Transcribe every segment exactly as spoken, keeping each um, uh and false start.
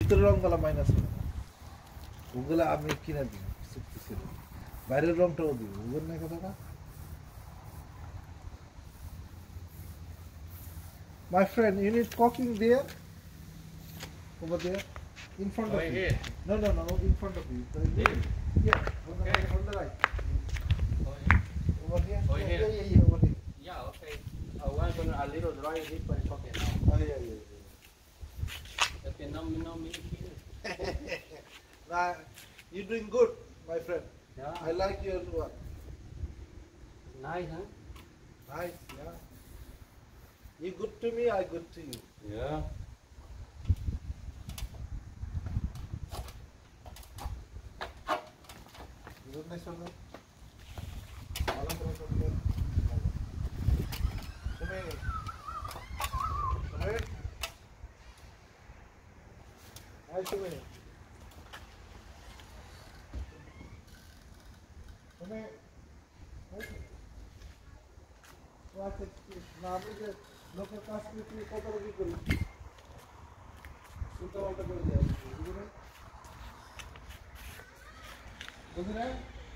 রংগুলা মাইনাস করে না ওগুলা আমি কিনে দিই চুক্তি ছিল বাইরের রংটাও দিই বুঝলেন না কথাটা My friend, you need cooking there? Over there? In front of Right you? here. No, no, no, no, in front of you. Here. Yeah, on the, Okay. on the right. Oh, yeah. Over here? Oh, yeah, here. yeah, yeah, yeah, over here. Yeah, okay. I want gonna a little dry this, but it's okay now. Oh, yeah, yeah, yeah. Okay, no, no, me here. Nah, you're doing good, my friend. Yeah. I like your work. Nice, huh? Nice, yeah. You good to me, I good to you. Yeah. Isn't nice one? Alam ko sa mga. Sumay. Sumay. Ay, sumay. Sumay. What is nabi যে লোকের কাজ করতে কত কি করি উল্টা পাল্টা করে দেয় বুঝলেন বুঝলেন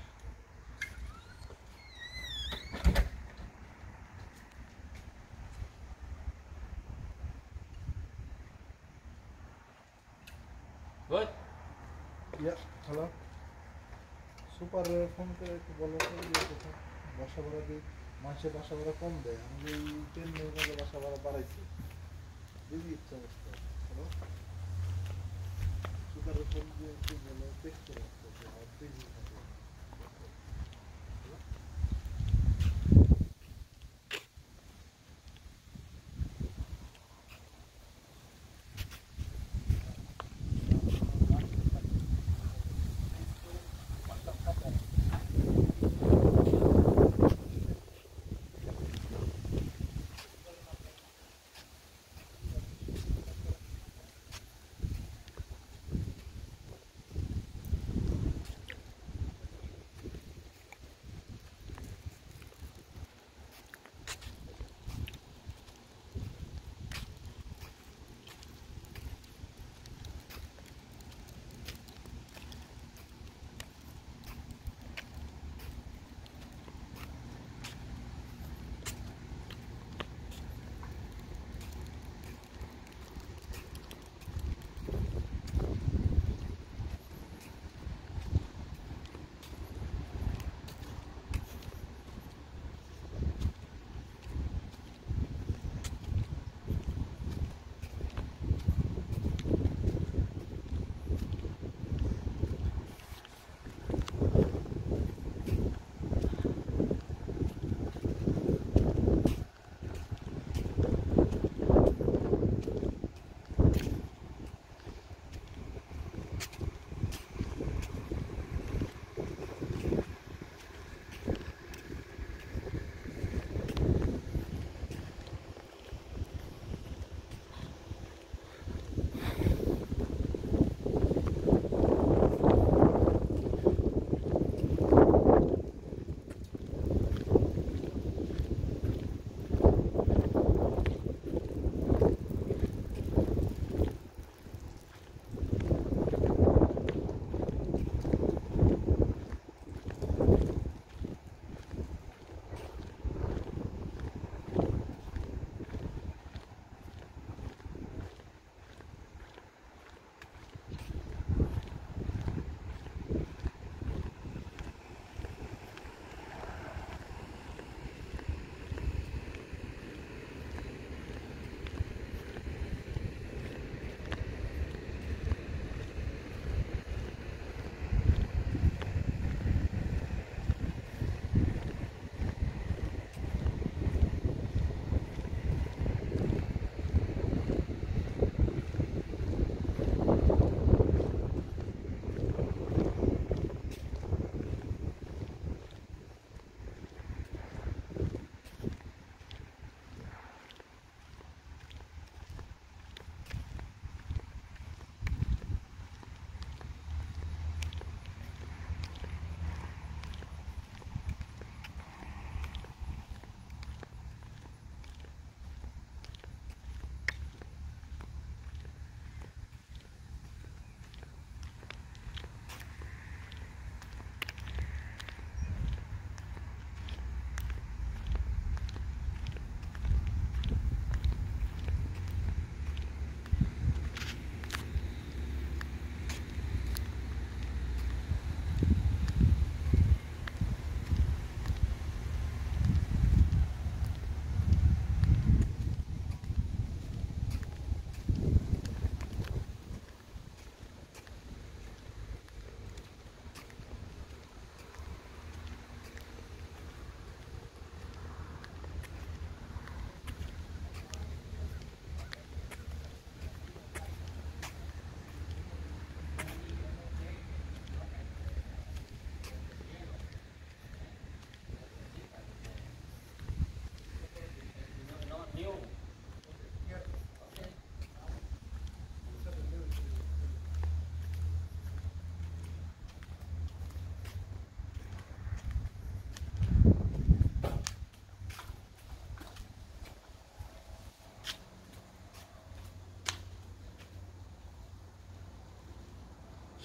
Good. Yeah, hello. Super phone করে একটু বলো তো ইয়ে কোথায় বাসা ভাড়া দিই মাসে বাসা ভাড়া কম দেয় আমি এই ট্রেন নিয়ে গেলে বাসা ভাড়া বাড়াইছি দিদি ইচ্ছা অবস্থা হ্যালো সুপারের ফোন দিয়ে একটু বলো চেক করে রাখতে আর বিজি থাকে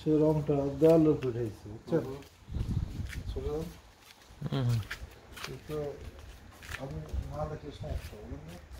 সে রংটা দেওয়ালের উপরে উঠাইছে বুঝছেন সুতরাং হুম কিন্তু আমি না দেখলে সমস্যা বলুন না